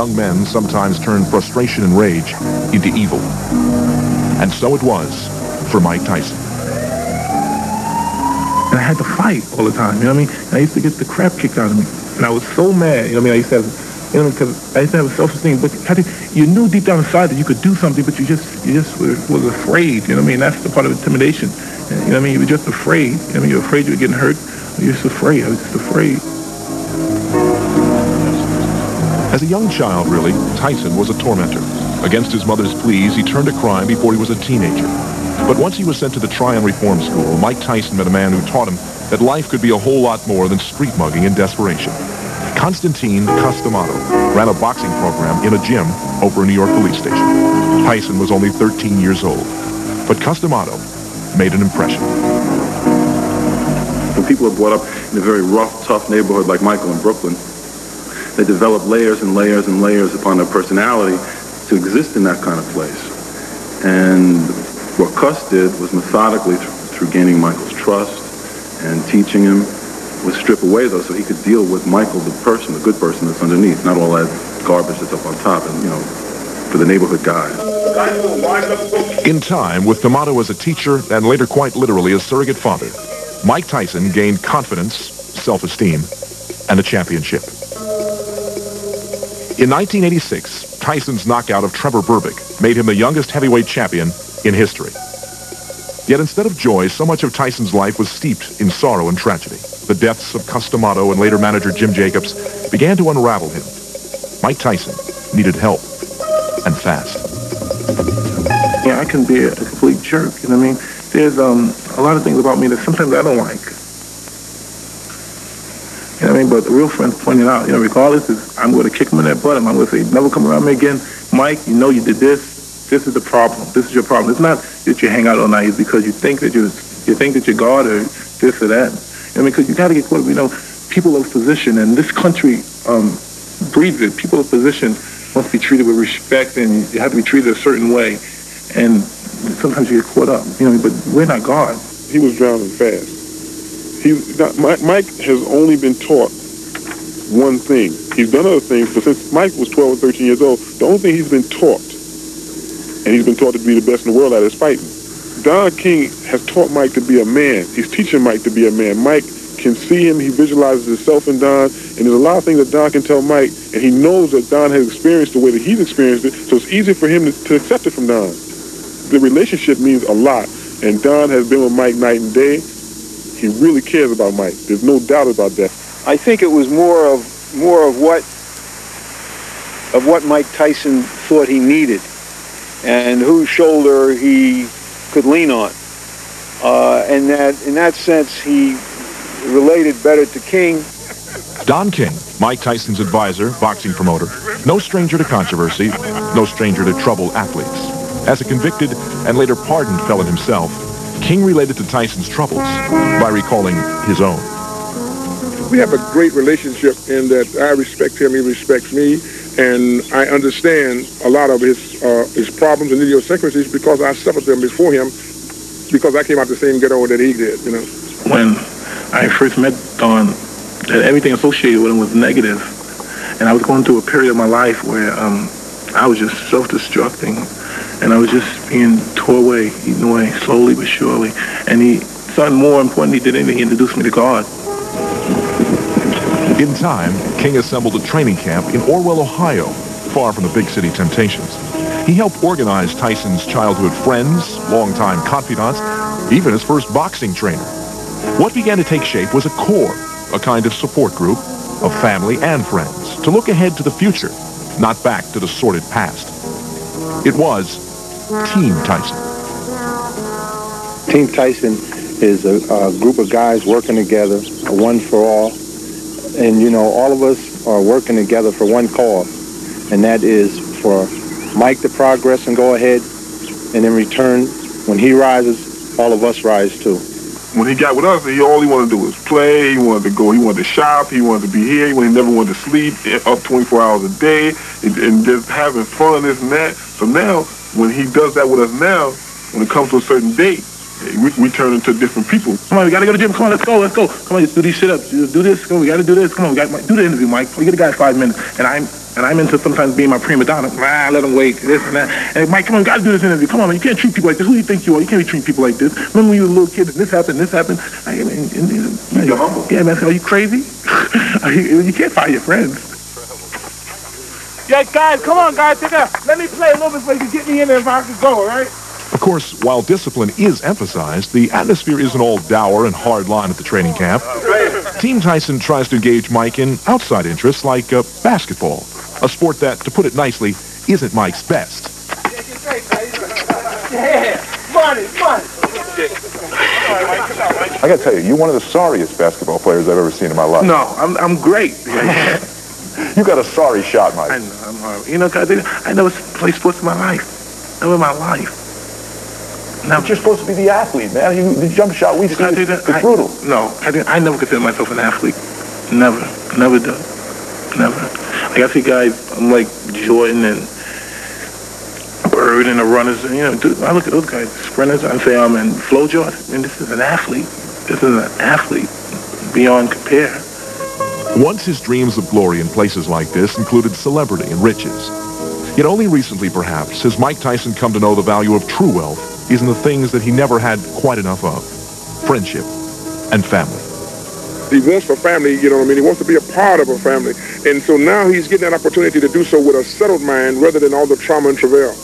young men sometimes turn frustration and rage into evil. And so it was for Mike Tyson. And I had to fight all the time, you know what I mean? And I used to get the crap kicked out of me. And I was so mad, you know what I mean? I used to have, because I used to have a self-esteem, but you knew deep down inside that you could do something, but you just was afraid, you know what I mean? That's the part of intimidation. And, you know what I mean? You were just afraid. You know what I mean? You're afraid you were getting hurt. You're just afraid. I was just afraid. As a young child, really, Tyson was a tormentor. Against his mother's pleas, he turned to crime before he was a teenager. But once he was sent to the Tryon Reform School, Mike Tyson met a man who taught him that life could be a whole lot more than street mugging and desperation. Constantine Customato ran a boxing program in a gym over a New York police station. Tyson was only 13 years old, but Customato made an impression. When people are brought up in a very rough, tough neighborhood like Michael in Brooklyn, they develop layers and layers and layers upon their personality to exist in that kind of place. And what Cuss did was methodically, through gaining Michael's trust and teaching him, was strip away those so he could deal with Michael, the person, the good person that's underneath, not all that garbage that's up on top, and, you know, for the neighborhood guys. In time, with D'Amato as a teacher and later quite literally as surrogate father, Mike Tyson gained confidence, self-esteem, and a championship. In 1986, Tyson's knockout of Trevor Berbick made him the youngest heavyweight champion in history. Yet instead of joy, so much of Tyson's life was steeped in sorrow and tragedy. The deaths of Customato and later manager Jim Jacobs began to unravel him. Mike Tyson needed help, and fast. Yeah, I can be a complete jerk, you know what I mean? There's a lot of things about me that sometimes I don't like. You know what I mean? But the real friends pointed out, you know, regardless, I'm going to kick him in that butt. I'm going to say, never come around me again. Mike, you know you did this. This is the problem. This is your problem. It's not that you hang out all night. It's because you think that you're God or this or that. I mean, because you got to get caught up. You know, people of position, and this country breeds it. People of position must be treated with respect, and you have to be treated a certain way. And sometimes you get caught up. You know, but we're not God. He was drowning fast. Mike has only been taught one thing. He's done other things, but since Mike was 12 or 13 years old, the only thing he's been taught, and he's been taught to be the best in the world at, is fighting. Don King has taught Mike to be a man. He's teaching Mike to be a man. Mike can see him. He visualizes himself in Don, and there's a lot of things that Don can tell Mike, and he knows that Don has experienced the way that he's experienced it, so it's easy for him to accept it from Don. The relationship means a lot, and Don has been with Mike night and day. He really cares about Mike. There's no doubt about that. I think it was more of what Mike Tyson thought he needed, and whose shoulder he could lean on. And that, in that sense, he related better to King. Don King, Mike Tyson's advisor, boxing promoter, no stranger to controversy, no stranger to troubled athletes. As a convicted and later pardoned felon himself, King related to Tyson's troubles by recalling his own. We have a great relationship in that I respect him, he respects me, and I understand a lot of his problems and idiosyncrasies because I suffered them before him, because I came out the same ghetto that he did, you know. When I first met Don, everything associated with him was negative, and I was going through a period of my life where I was just self-destructing. And I was just being tore away, eaten away, slowly but surely. And something more important he did anything, he introduced me to God. In time, King assembled a training camp in Orwell, Ohio, far from the big city temptations. He helped organize Tyson's childhood friends, longtime confidants, even his first boxing trainer. What began to take shape was a core, a kind of support group of family and friends, to look ahead to the future, not back to the sordid past. It was Team Tyson. Team Tyson is a group of guys working together, a one for all. And, you know, all of us are working together for one cause, and that is for Mike to progress and go ahead, and in return, when he rises, all of us rise too. When he got with us, all he wanted to do was play. He wanted to go. He wanted to shop. He wanted to be here. He never wanted to sleep up 24 hours a day and just having fun, this and that. So now, when he does that with us now, when it comes to a certain date, we turn into different people. Come on, we got to go to the gym. Come on, let's go. Come on, just do these sit-ups. Do this. Come on, we got to do this. Come on, do the interview, Mike. We get the guy 5 minutes. And I'm And I'm into sometimes being my prima donna. Let him wait, this and that. And Mike, come on, you got to do this interview. Come on, man, you can't treat people like this. Who do you think you are? You can't be treating people like this. Remember when you were a little kid and this happened, this happened? You're humble. Yeah, man, are you crazy? You can't fire your friends. Yeah, guys, come on, guys, let me play a little bit so you can get me in there if I can go, all right? Of course, while discipline is emphasized, the atmosphere isn't all dour and hard line at the training camp. Team Tyson tries to engage Mike in outside interests like basketball, a sport that, to put it nicely, isn't Mike's best. Yeah, money. I got to tell you, you're one of the sorriest basketball players I've ever seen in my life. No, I'm great. You got a sorry shot, Mike. I know, I'm horrible. You know, I never played sports in my life. Never in my life. Now, but you're supposed to be the athlete, man. The jump shot we see is brutal. No, I never consider myself an athlete. Never do. Never. Like I see guys, I'm like Jordan and Bird and the runners. And, you know, dude, I look at those guys, sprinters. I say I'm in Flo Jordan. I mean, this is an athlete. This is an athlete beyond compare. Once his dreams of glory in places like this included celebrity and riches. Yet only recently, perhaps, has Mike Tyson come to know the value of true wealth is in the things that he never had quite enough of: friendship and family. He wants for family, you know what I mean? He wants to be a part of a family. And so now he's getting that opportunity to do so with a settled mind rather than all the trauma and travail.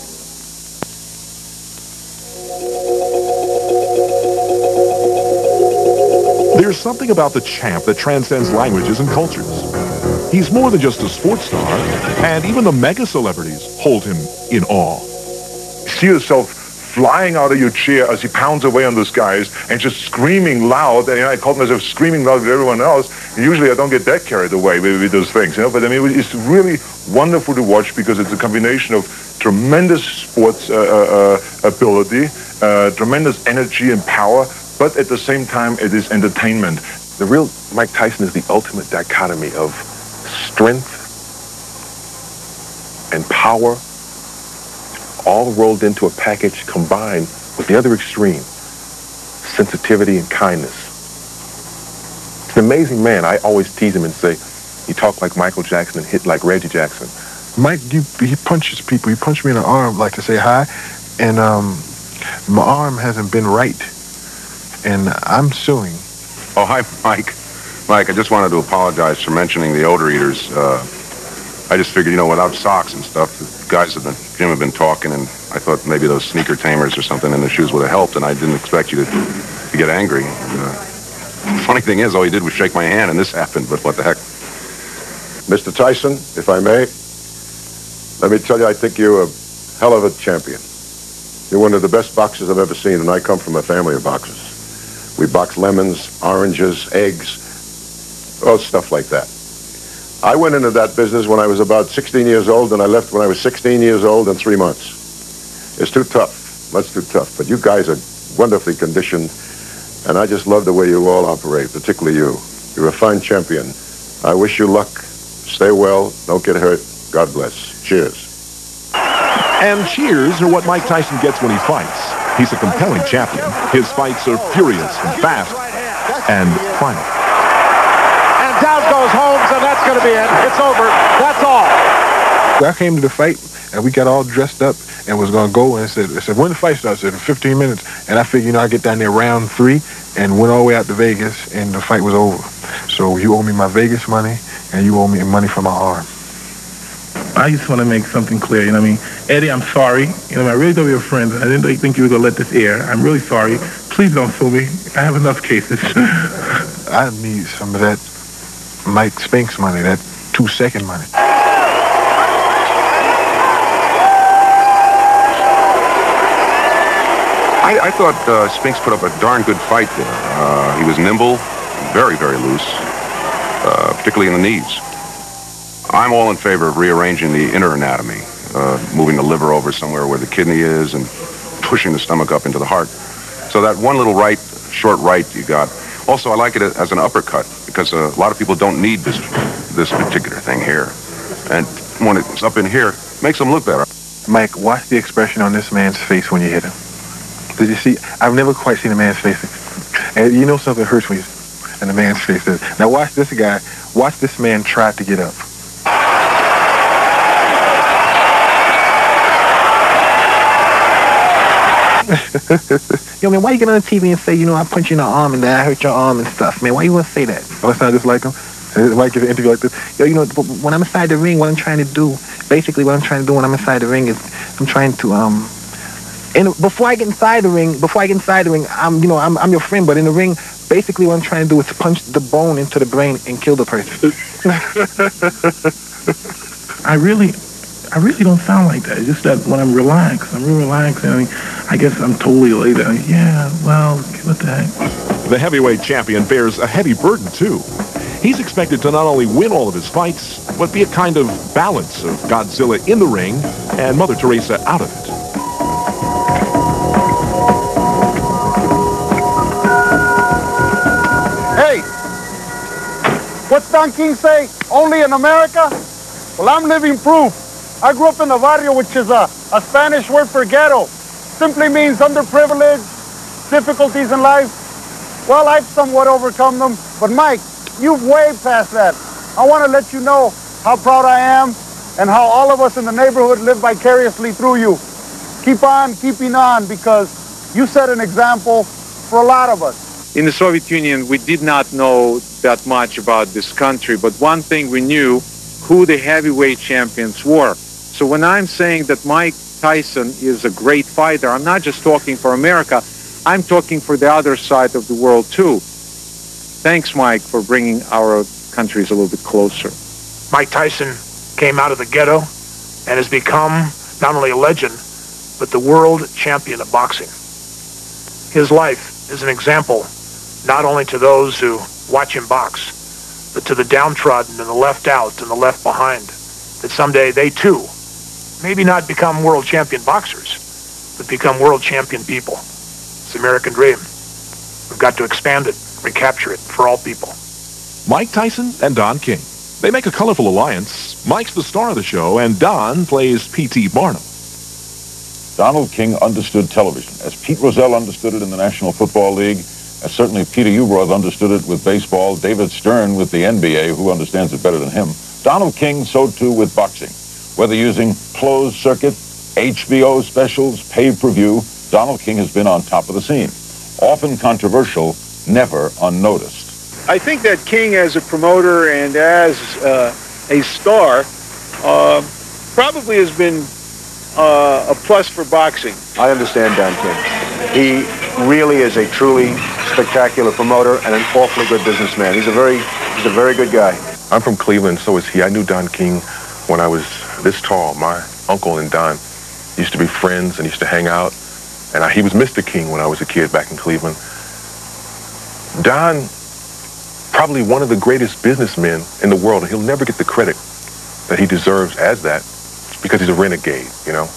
There's something about the champ that transcends languages and cultures. He's more than just a sports star, and even the mega celebrities hold him in awe. See yourself flying out of your chair as he pounds away on those guys and just screaming loud. And I called myself screaming loud with everyone else. And usually I don't get that carried away with those things, you know. But I mean, it's really wonderful to watch because it's a combination of tremendous sports ability, tremendous energy and power, but at the same time, it is entertainment. The real Mike Tyson is the ultimate dichotomy of strength and power, all rolled into a package combined with the other extreme, sensitivity and kindness. It's an amazing man. I always tease him and say, he talked like Michael Jackson and hit like Reggie Jackson. Mike, he punches people. He punched me in the arm like to say hi, and my arm hasn't been right, and I'm suing. Oh, hi, Mike. Mike, I just wanted to apologize for mentioning the odor eaters. I just figured, you know, without socks and stuff, the guys at the gym have been talking, and I thought maybe those sneaker tamers or something in the shoes would have helped, and I didn't expect you to get angry. The funny thing is, all you did was shake my hand, and this happened, but what the heck? Mr. Tyson, if I may, let me tell you, I think you're a hell of a champion. You're one of the best boxers I've ever seen, and I come from a family of boxers. We box lemons, oranges, eggs, all stuff like that. I went into that business when I was about 16 years old, and I left when I was 16 years old and 3 months. It's too tough. That's too tough. But you guys are wonderfully conditioned, and I just love the way you all operate, particularly you. You're a fine champion. I wish you luck. Stay well. Don't get hurt. God bless. Cheers. And cheers are what Mike Tyson gets when he fights. He's a compelling champion. His fights are furious and fast and final. Down goes Holmes, and that's going to be it. It's over. That's all. I came to the fight, and we got all dressed up and was going to go, and said, when the fight starts? I said, in 15 minutes. And I figured, you know, I'd get down there round 3 and went all the way out to Vegas, and the fight was over. So you owe me my Vegas money, and you owe me money for my arm. I just want to make something clear, you know what I mean? Eddie, I'm sorry. You know, I really thought we were friends. I didn't think you were going to let this air. I'm really sorry. Please don't sue me. I have enough cases. I need some of that Mike Spinks money, that 2-second money. I thought Spinks put up a darn good fight there. He was nimble, very, very loose, particularly in the knees. I'm all in favor of rearranging the inner anatomy, moving the liver over somewhere where the kidney is and pushing the stomach up into the heart. So that one little right, short right you got. Also, I like it as an uppercut because a lot of people don't need this particular thing here. And when it's up in here, it makes them look better. Mike, watch the expression on this man's face when you hit him. Did you see? I've never quite seen a man's face. And you know something hurts when you, and the man's face is. Now watch this guy. Watch this man try to get up. Yo, man, why you get on the TV and say, I punched you in the arm and that I hurt your arm and stuff, man? Why you want to say that? Oh, I sound just like him. Mike gives an interview like this. Yo, when I'm inside the ring, what I'm trying to do, basically what I'm trying to do when I'm inside the ring is I'm trying to, and before I get inside the ring, I'm your friend, but in the ring, basically what I'm trying to do is to punch the bone into the brain and kill the person. I really don't sound like that. It's just that when I'm relaxed, I'm real relaxed. I mean, I guess I'm totally elated. Yeah, well, what the heck? The heavyweight champion bears a heavy burden, too. He's expected to not only win all of his fights, but be a kind of balance of Godzilla in the ring and Mother Teresa out of it. Hey, what's Don King say? Only in America? Well, I'm living proof. I grew up in the barrio, which is a Spanish word for ghetto. Simply means underprivileged, difficulties in life. Well, I've somewhat overcome them. But Mike, you've way past that. I want to let you know how proud I am and how all of us in the neighborhood live vicariously through you. Keep on keeping on, because you set an example for a lot of us. In the Soviet Union, we did not know that much about this country, but one thing we knew, who the heavyweight champions were. So when I'm saying that Mike Tyson is a great fighter, I'm not just talking for America, I'm talking for the other side of the world too. Thanks, Mike, for bringing our countries a little bit closer. Mike Tyson came out of the ghetto and has become not only a legend, but the world champion of boxing. His life is an example not only to those who watch him box, but to the downtrodden and the left out and the left behind, that someday they too maybe not become world champion boxers, but become world champion people. It's the American dream. We've got to expand it, recapture it for all people. Mike Tyson and Don King. They make a colorful alliance. Mike's the star of the show, and Don plays P.T. Barnum. Donald King understood television, as Pete Rozelle understood it in the National Football League, as certainly Peter Ueberroth understood it with baseball, David Stern with the NBA, who understands it better than him. Donald King, so too with boxing. Whether using closed circuit, HBO specials, pay-per-view, Donald King has been on top of the scene. Often controversial, never unnoticed. I think that King, as a promoter and as a star, probably has been a plus for boxing. I understand Don King. He really is a truly spectacular promoter and an awfully good businessman. He's a very good guy. I'm from Cleveland, so is he. I knew Don King when I was this tall. My uncle and Don used to be friends and used to hang out. And he was Mr. King when I was a kid back in Cleveland. Don, probably one of the greatest businessmen in the world, and he'll never get the credit that he deserves as that, because he's a renegade, you know.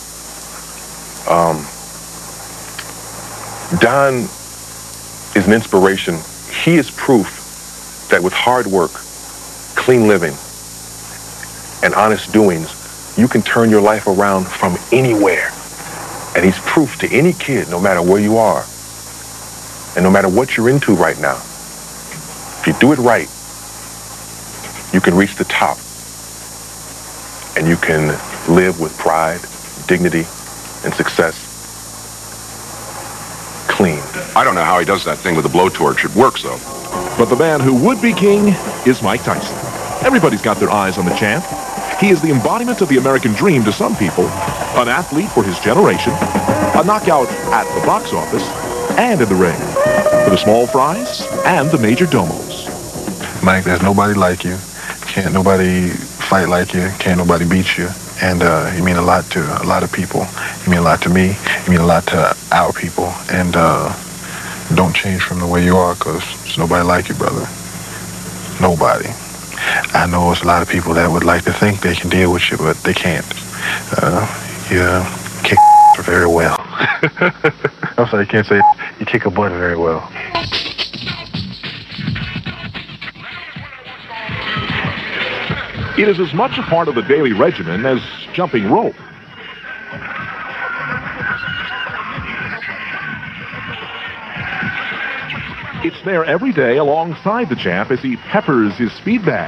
Don is an inspiration. He is proof that with hard work, clean living, and honest doings, you can turn your life around from anywhere. And he's proof to any kid, no matter where you are, and no matter what you're into right now. If you do it right, you can reach the top, and you can live with pride, dignity, and success. Clean. I don't know how he does that thing with the blowtorch. It works, though. But the man who would be king is Mike Tyson. Everybody's got their eyes on the champ. He is the embodiment of the American dream to some people, an athlete for his generation, a knockout at the box office and in the ring, for the small fries and the major domos. Mike, there's nobody like you. Can't nobody fight like you. Can't nobody beat you. And you mean a lot to a lot of people. You mean a lot to me. You mean a lot to our people. And don't change from the way you are, because there's nobody like you, brother. Nobody. I know it's a lot of people that would like to think they can deal with you, but they can't. You kick very well. I'm sorry, I can't say it. You kick a butt very well. It is as much a part of the daily regimen as jumping rope. It's there every day alongside the champ as he peppers his speed bag.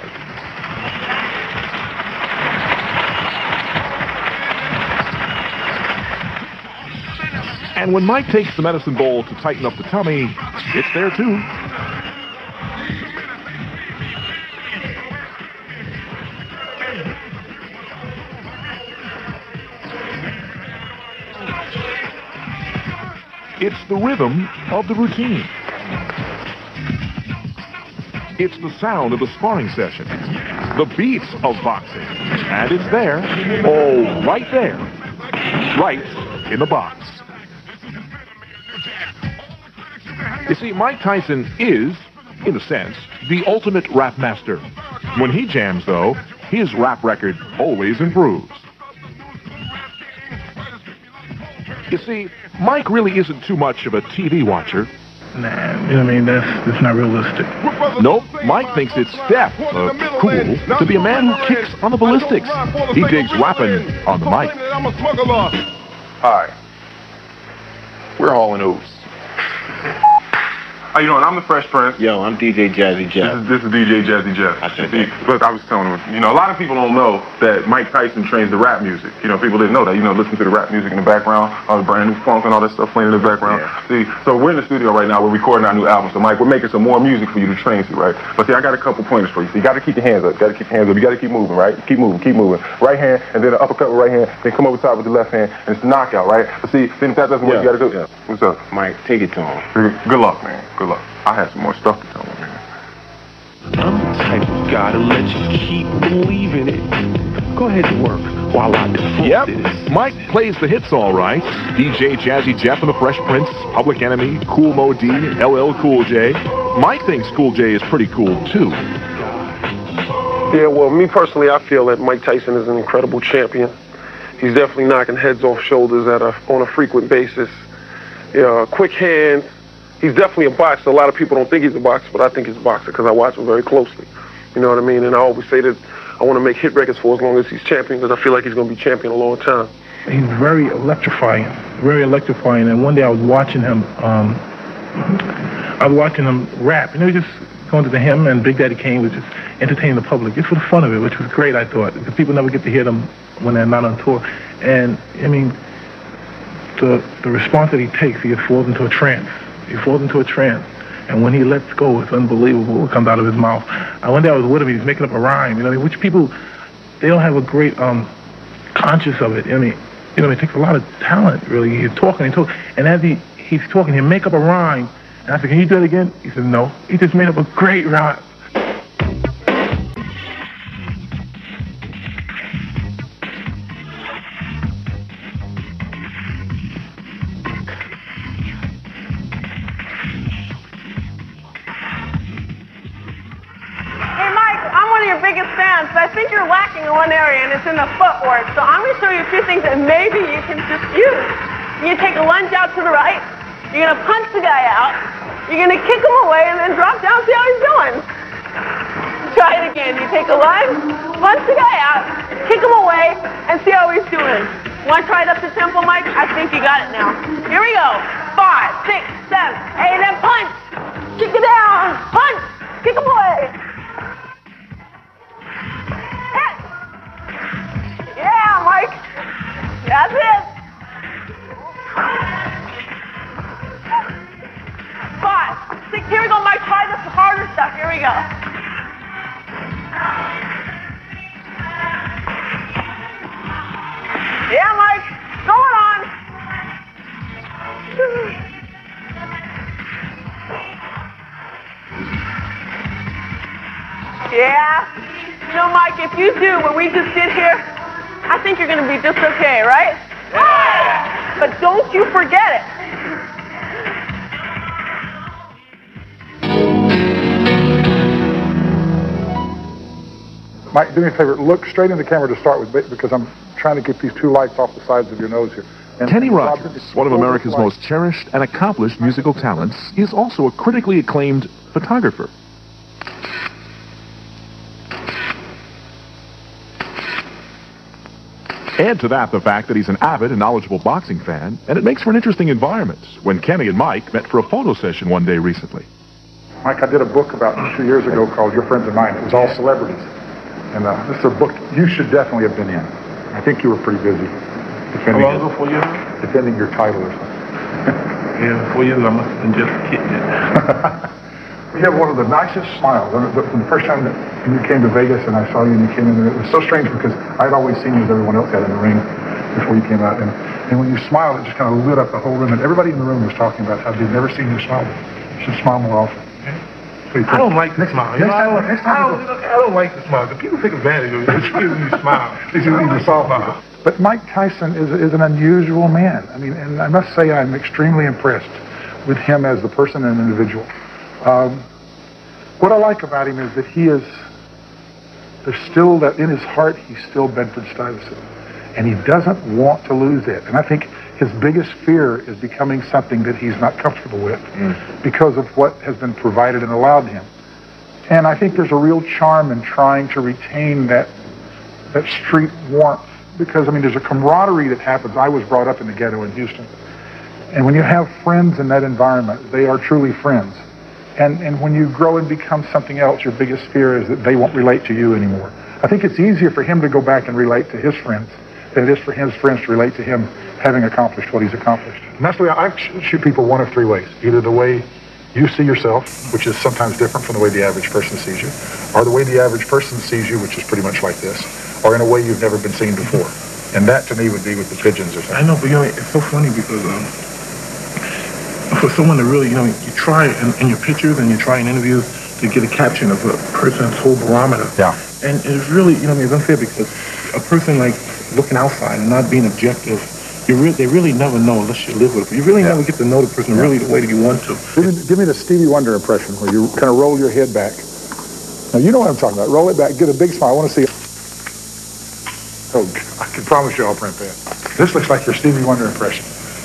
And when Mike takes the medicine bowl to tighten up the tummy, it's there too. It's the rhythm of the routine. It's the sound of the sparring session, the beats of boxing. And it's there, oh, right there, right in the box. You see, Mike Tyson is, in a sense, the ultimate rap master. When he jams, though, his rap record always improves. You see, Mike really isn't too much of a TV watcher. Nah, you know what I mean? That's not realistic. Nope, Mike thinks it's cool to be a man who kicks on the ballistics. He digs rapping on the mic. Hi. We're Hall and Oates. How you doing? I'm the Fresh Prince. Yo, I'm DJ Jazzy Jeff. This is DJ Jazzy Jeff. Look, I was telling him, you know, a lot of people don't know that Mike Tyson trains the rap music. You know, people didn't know that. You know, listen to the rap music in the background, all the brand new funk and all that stuff playing in the background. Yeah. See, so we're in the studio right now. We're recording our new album. So, Mike, we're making some more music for you to train to, right? But see, I got a couple pointers for you. So you got to keep your hands up. You got to keep your hands up. You got to keep moving, right? Keep moving, keep moving. Right hand, and then an uppercut with right hand. Then come over top with the left hand, and it's a knockout, right? But see, then if that doesn't work, you got to go. Yeah. What's up? Mike, take it to him. Good luck, man. Good luck. I had some more stuff to tell him, man. I'm the type of guy to let you keep believing it. Go ahead and work while I default this. Mike plays the hits all right. DJ Jazzy Jeff and the Fresh Prince, Public Enemy, Cool Mo D, LL Cool J. Mike thinks Cool J is pretty cool, too. Yeah, well, me personally, I feel that Mike Tyson is an incredible champion. He's definitely knocking heads off shoulders on a frequent basis. Quick hands. He's definitely a boxer. A lot of people don't think he's a boxer, but I think he's a boxer because I watch him very closely. You know what I mean? And I always say that I want to make hit records for as long as he's champion because I feel like he's going to be champion a long time. He's very electrifying, very electrifying. And one day I was watching him, rap. You know, just going to him and Big Daddy Kane was just entertaining the public just for the fun of it, which was great, I thought, because people never get to hear them when they're not on tour. And, I mean, the response that he takes, he just falls into a trance. He falls into a trance. And when he lets go, it's unbelievable what comes out of his mouth. One day I was with him, he was making up a rhyme, you know, which people, they don't have a great conscious of it. I mean, you know, it takes a lot of talent, really. He's talking, and as he's talking, he'll make up a rhyme. And I said, can you do it again? He said, no. He just made up a great rhyme. I think you're lacking in one area, and it's in the footwork. So I'm going to show you a few things that maybe you can just use. You're going to take a lunge out to the right. You're going to punch the guy out. You're going to kick him away and then drop down, see how he's doing. Try it again. You take a lunge, punch the guy out, kick him away, and see how he's doing. Want to try it up to tempo, Mike? I think you got it now. Here we go. 5, 6, 7, 8, and punch. Kick it down. Punch. Kick him away. Yeah, Mike. That's it. 5, 6. Here we go, Mike. Try this harder stuff. Here we go. Yeah, Mike. Going on. Yeah. You know, Mike, if you do what we just did here, I think you're going to be just okay, right? Yeah. But don't you forget it. Mike, do me a favor. Look straight in the camera to start with, because I'm trying to get these two lights off the sides of your nose here. And Kenny Rogers, one of America's most cherished and accomplished musical talents, is also a critically acclaimed photographer. Add to that the fact that he's an avid and knowledgeable boxing fan, and it makes for an interesting environment when Kenny and Mike met for a photo session one day recently. Mike, I did a book about 2 years ago called Your Friends and Mine. It was all celebrities. And this is a book you should definitely have been in. I think you were pretty busy defending your title or something. Yeah, 4 years I must have been just kidding it. You have one of the nicest smiles. The first time that you came to Vegas and I saw you and you came in, it was so strange because I'd always seen you as everyone else had in the ring before you came out. And when you smiled, it just kind of lit up the whole room. And everybody in the room was talking about how they'd never seen you smile. You should smile more often. I don't like the smile. I don't like the smile. The people take advantage of it. It's when you smile. They should need to smile. But Mike Tyson is an unusual man. I mean, and I must say I'm extremely impressed with him as the person and individual. What I like about him is that there's still that in his heart, he's still Bedford Stuyvesant. And he doesn't want to lose it. And I think his biggest fear is becoming something that he's not comfortable with because of what has been provided and allowed him. And I think there's a real charm in trying to retain that street warmth. Because, I mean, there's a camaraderie that happens. I was brought up in the ghetto in Houston. And when you have friends in that environment, they are truly friends. And when you grow and become something else, your biggest fear is that they won't relate to you anymore. I think it's easier for him to go back and relate to his friends than it is for his friends to relate to him having accomplished what he's accomplished. And that's the way I shoot people one of three ways. Either the way you see yourself, which is sometimes different from the way the average person sees you, or the way the average person sees you, which is pretty much like this, or in a way you've never been seen before. And that, to me, would be with the pigeons or something. I know, but it's so funny because for someone to really, you try in your pictures and you try in interviews to get a caption of a person's whole barometer. Yeah. And it's really, it's unfair because a person like looking outside and not being objective, they really never know unless you live with them. You really never get to know the person really the way that you want to. Give me the Stevie Wonder impression where you kind of roll your head back. Now, you know what I'm talking about. Roll it back. Get a big smile. I want to see it. Oh, I can promise you I'll print that. This looks like your Stevie Wonder impression.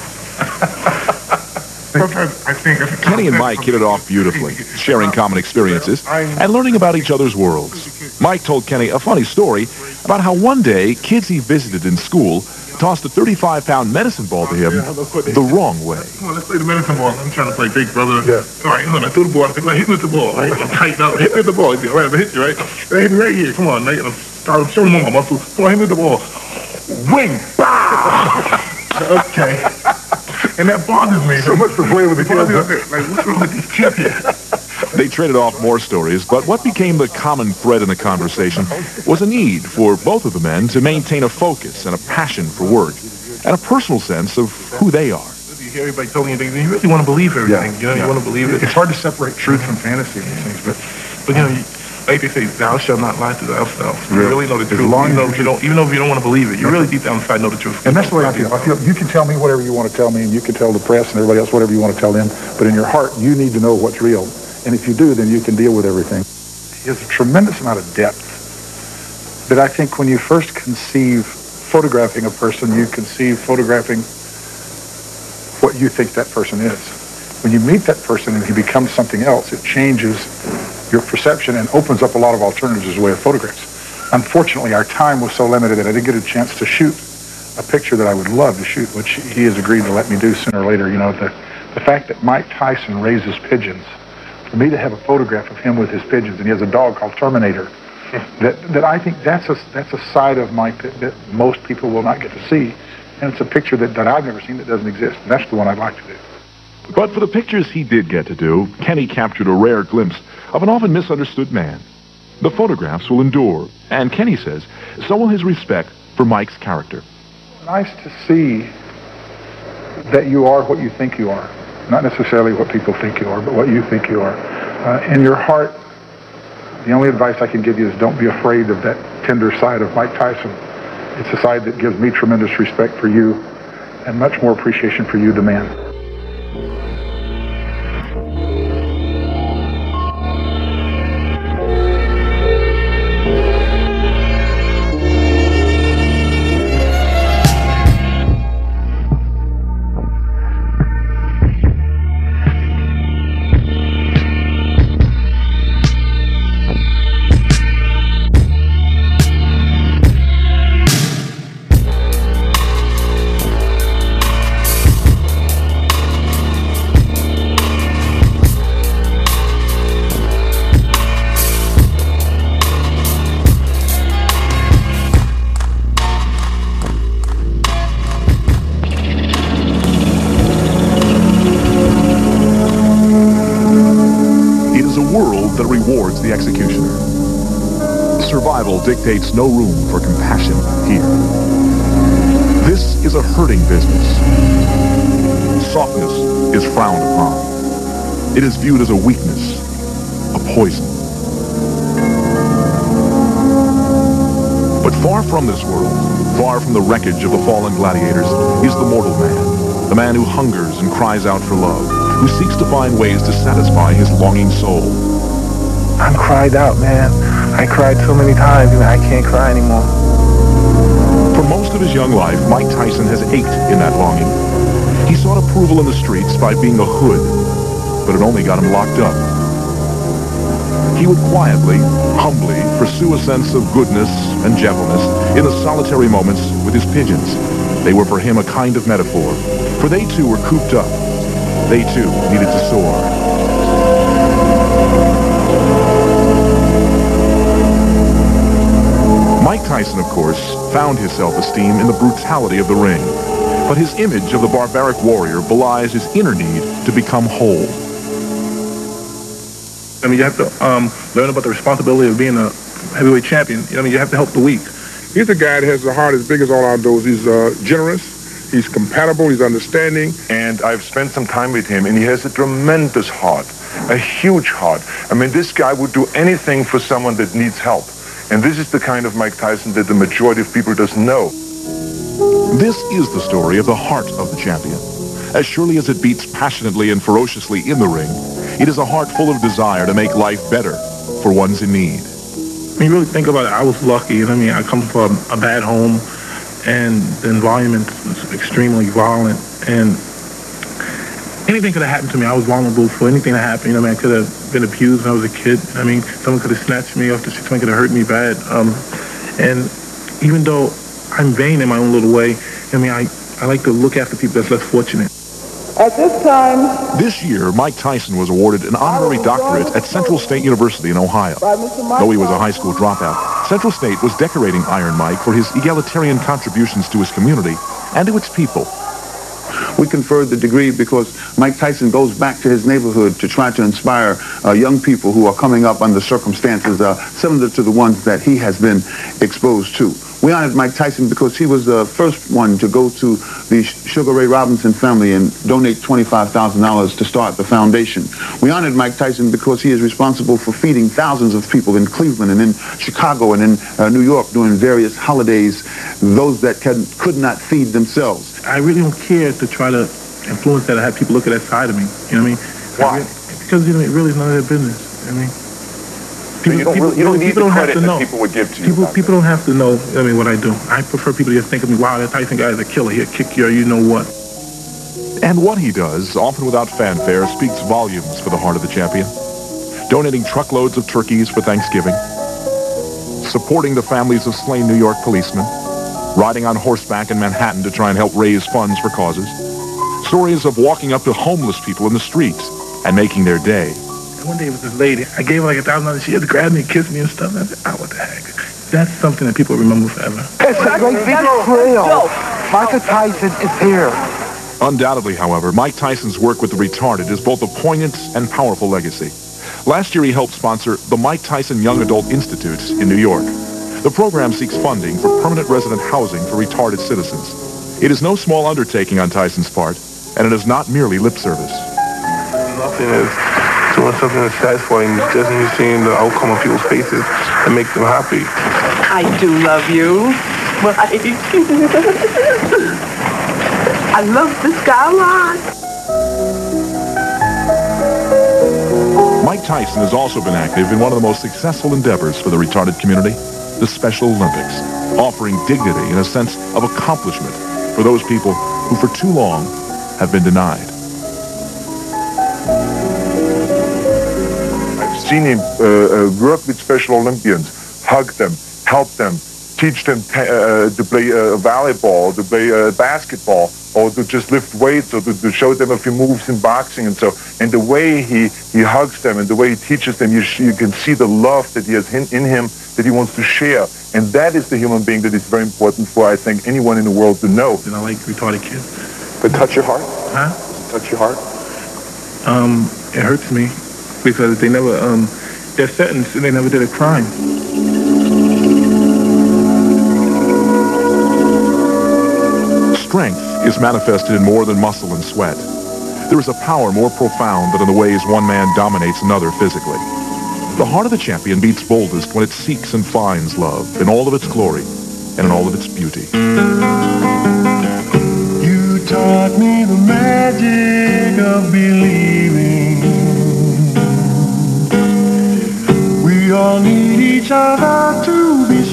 Sometimes I think Kenny and Mike hit it off beautifully, sharing common experiences and learning about each other's worlds. Mike told Kenny a funny story about how one day kids he visited in school tossed a 35-pound medicine ball to him the wrong way. Come on, let's play the medicine ball. I'm trying to play big brother. Yeah. All right, I threw the ball. I think I hit with the ball, right? I'm tighten up. Hit me with the ball. All right, I'm going to hit you, right? Hit me right here. Come on, I'm showing them all my muscles. Come on, hit me with the ball. Wing! Okay. And that bothers me. So much for playing with the kids. Like, what's wrong with these kids here? They traded off more stories, but what became the common thread in the conversation was a need for both of the men to maintain a focus and a passion for work and a personal sense of who they are. You hear everybody telling you things, and you really want to believe everything. You want to believe it. It's hard to separate truth from fantasy and these things, but like they say, thou shalt not lie to thyself. You really know the truth. Even though if you don't want to believe it, you really deep down inside know the truth. And that's the way I feel. I feel you can tell me whatever you want to tell me, and you can tell the press and everybody else whatever you want to tell them, but in your heart, you need to know what's real. And if you do, then you can deal with everything. There's a tremendous amount of depth that I think when you first conceive photographing a person, you conceive photographing what you think that person is. When you meet that person and he becomes something else, it changes your perception and opens up a lot of alternatives as a way of photographs. Unfortunately, our time was so limited that I didn't get a chance to shoot a picture that I would love to shoot, which he has agreed to let me do sooner or later. The fact that Mike Tyson raises pigeons, for me to have a photograph of him with his pigeons, and he has a dog called Terminator, that I think that's a side of Mike that most people will not get to see. And it's a picture that I've never seen that doesn't exist. And that's the one I'd like to do. But for the pictures he did get to do, Kenny captured a rare glimpse of an often misunderstood man. The photographs will endure, and Kenny says, so will his respect for Mike's character. Nice to see that you are what you think you are. Not necessarily what people think you are, but what you think you are. In your heart, the only advice I can give you is don't be afraid of that tender side of Mike Tyson. It's a side that gives me tremendous respect for you and much more appreciation for you, the man. world that rewards the executioner. Survival dictates no room for compassion here. This is a hurting business. Softness is frowned upon. It is viewed as a weakness, a poison. But far from this world, far from the wreckage of the fallen gladiators, is the mortal man, the man who hungers and cries out for love, who seeks to find ways to satisfy his longing soul. I'm cried out, man. I cried so many times, and I can't cry anymore. For most of his young life, Mike Tyson has ached in that longing. He sought approval in the streets by being a hood, but it only got him locked up. He would quietly, humbly pursue a sense of goodness and gentleness in the solitary moments with his pigeons. They were for him a kind of metaphor, for they too were cooped up. They too needed to soar. Mike Tyson, of course, found his self-esteem in the brutality of the ring, but his image of the barbaric warrior belies his inner need to become whole. I mean, you have to learn about the responsibility of being a heavyweight champion. I mean, you have to help the weak. He's a guy that has a heart as big as all outdoors. He's generous, he's compatible, he's understanding. And I've spent some time with him, and he has a tremendous heart, a huge heart. I mean, this guy would do anything for someone that needs help. And this is the kind of Mike Tyson that the majority of people doesn't know. This is the story of the heart of the champion. As surely as it beats passionately and ferociously in the ring, it is a heart full of desire to make life better for ones in need. When you really think about it, I was lucky. I mean, I come from a bad home, and the environment was extremely violent, and anything could have happened to me. I was vulnerable for anything that happened. I mean, I could have been abused when I was a kid. I mean, someone could have snatched me off the street. Someone could have hurt me bad. And even though I'm vain in my own little way, I mean, I like to look after people that's less fortunate. At this time... This year, Mike Tyson was awarded an honorary doctorate at Central State University in Ohio. Though he was a high school dropout, Central State was decorating Iron Mike for his egalitarian contributions to his community and to its people. We conferred the degree because Mike Tyson goes back to his neighborhood to try to inspire young people who are coming up under circumstances similar to the ones that he has been exposed to. We honored Mike Tyson because he was the first one to go to the Sugar Ray Robinson family and donate $25,000 to start the foundation. We honored Mike Tyson because he is responsible for feeding thousands of people in Cleveland and in Chicago and in New York during various holidays, those that could not feed themselves. I really don't care to try to influence that or have people look at that side of me. You know what I mean? Why? Because, you know, it really is none of their business. I mean, people don't need the credit that people would give to you. People don't have to know, I mean, what I do. I prefer people to just think of me, wow, that Tyson guy is a killer. He'll kick you or you know what. And what he does, often without fanfare, speaks volumes for the heart of the champion. Donating truckloads of turkeys for Thanksgiving, supporting the families of slain New York policemen, riding on horseback in Manhattan to try and help raise funds for causes, stories of walking up to homeless people in the streets and making their day. And one day it was this lady. I gave her like $1,000. She had to grab me and kiss me and stuff. And I said, oh, what the heck? That's something that people remember forever. It's a great big thrill. Michael Tyson is here. Undoubtedly, however, Mike Tyson's work with the retarded is both a poignant and powerful legacy. Last year, he helped sponsor the Mike Tyson Young Adult Institutes in New York. The program seeks funding for permanent resident housing for retarded citizens. It is no small undertaking on Tyson's part, and it is not merely lip service. Nothing is doing something that's satisfying, just in seeing the outcome of people's faces and make them happy. I do love you. I love this guy a lot. Mike Tyson has also been active in one of the most successful endeavors for the retarded community, the Special Olympics, offering dignity and a sense of accomplishment for those people who for too long have been denied. I've seen him work with Special Olympians, hug them, help them, teach them to play volleyball, to play basketball, or to just lift weights, or to show them a few moves in boxing and so. And the way he hugs them and the way he teaches them, you can see the love that he has in him that he wants to share. And that is the human being that is very important for, I think, anyone in the world to know. And I like retarded kids. But touch your heart? Huh? Touch your heart? It hurts me. because they never, they're sentenced and they never did a crime. Strength is manifested in more than muscle and sweat. There is a power more profound than in the ways one man dominates another physically. The heart of the champion beats boldest when it seeks and finds love in all of its glory and in all of its beauty. You taught me the magic of believing. We all need each other to be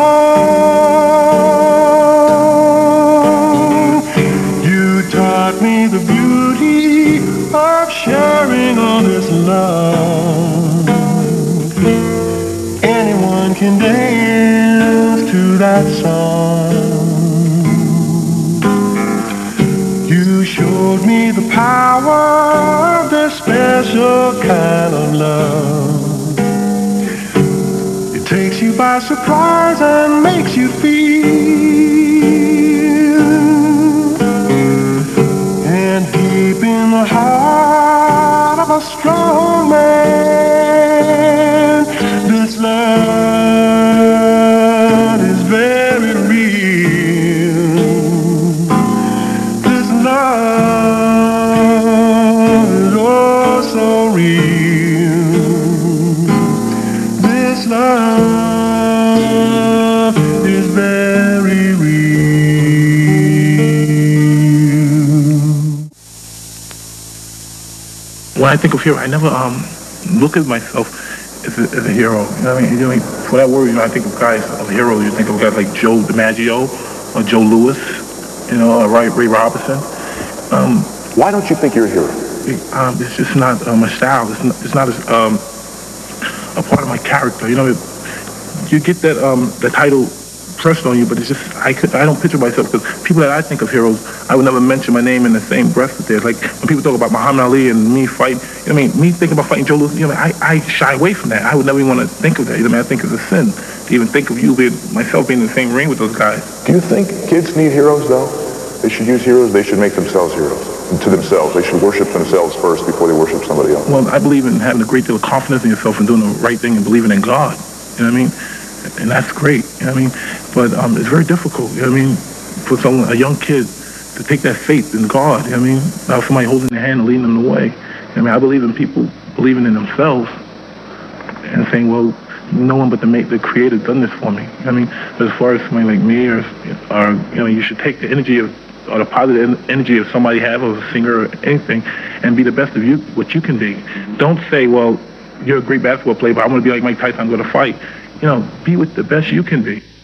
strong. You taught me the beauty of sharing all this love. Anyone can dance to that song. You showed me the power of this special kind of love. It takes you by surprise and makes you feel. And deep in the heart of a strong man, this love is very real. This love is oh so real. This love is very real. When I think of hero, I never look at myself as a hero. You know what I mean? For that word, I think of guys, of heroes. You think of guys like Joe DiMaggio or Joe Louis, or Ray Robinson. Why don't you think you're a hero? It's just not my style. It's not a part of my character. You get that the title pressed on you, but it's just I don't picture myself, because people that I think of heroes, I would never mention my name in the same breath with theirs. Like when people talk about Muhammad Ali and me fighting, me thinking about fighting Joe Louis, I shy away from that. I would never even want to think of that. I think it's a sin to even think of myself being in the same ring with those guys. Do you think kids need heroes, though? They should use heroes. They should make themselves heroes. And to themselves. They should worship themselves first before they worship somebody else. Well, I believe in having a great deal of confidence in yourself and doing the right thing and believing in God. You know what I mean? And that's great. You know what I mean? But it's very difficult. You know what I mean? For a young kid to take that faith in God. You know what I mean? Without somebody holding their hand and leading them the way. You know what I mean? I believe in people believing in themselves and saying, well, no one but the Creator done this for me. You know what I mean? But as far as somebody like me, or you should take the energy of, or the positive energy of somebody have, or a singer or anything, and be the best of you, what you can be. Don't say, well, you're a great basketball player, but I want to be like Mike Tyson, I'm going to fight. Be with the best you can be.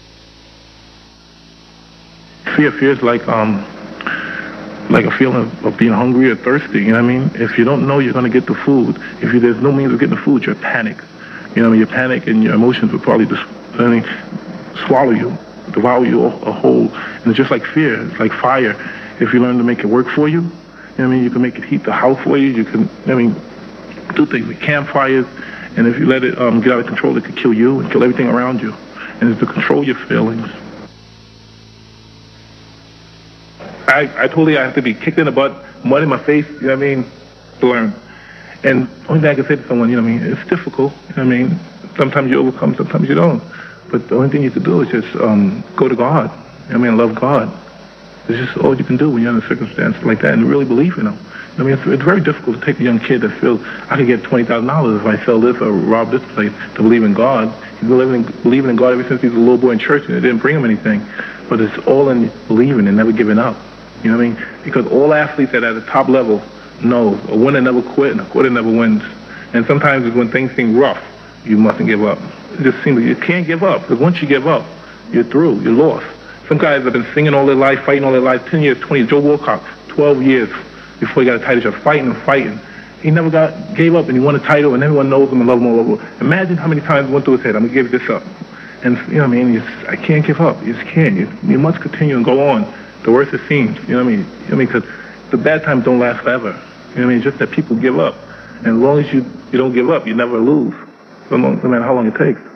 Fear is like a feeling of being hungry or thirsty. You know what I mean? If you don't know you're going to get the food, there's no means of getting the food, you're panicked. You know what I mean? Your panic and your emotions will probably just swallow you, devour you a whole. And it's just like fear. It's like fire. If you learn to make it work for you, you know what I mean? You can make it heat the house for you. You can, do things with campfires. And if you let it get out of control, it could kill you and kill everything around you. And it's to control your feelings. I totally have to be kicked in the butt, mud in my face, you know what I mean, to learn. And only thing I can say to someone, you know what I mean, it's difficult, you know what I mean. Sometimes you overcome, sometimes you don't. But the only thing you can do is just go to God, you know what I mean, love God. It's just all you can do when you're in a circumstance like that and really believe in Him. I mean, it's very difficult to take a young kid that feels, I could get $20,000 if I sell this or rob this place, to believe in God. He's believing in God ever since he was a little boy in church, and it didn't bring him anything. But it's all in believing and never giving up. You know what I mean? Because all athletes that are at the top level know a winner never quit and a quitter never wins. And sometimes when things seem rough, you mustn't give up. It just seems like you can't give up, because once you give up, you're through, you're lost. Some guys have been singing all their life, fighting all their life, 10 years, 20 years. Joe Wilcox, 12 years before he got a title shot, fighting and fighting. He never gave up, and he won a title, and everyone knows him and loves him all over. Imagine how many times it went through his head, I'm going to give this up. And, you know what I mean, I can't give up. You just can't. You must continue and go on. The worse it seems, you know what I mean? Because the bad times don't last forever. You know what I mean? It's just that people give up. And as long as you don't give up, you never lose, no matter how long it takes.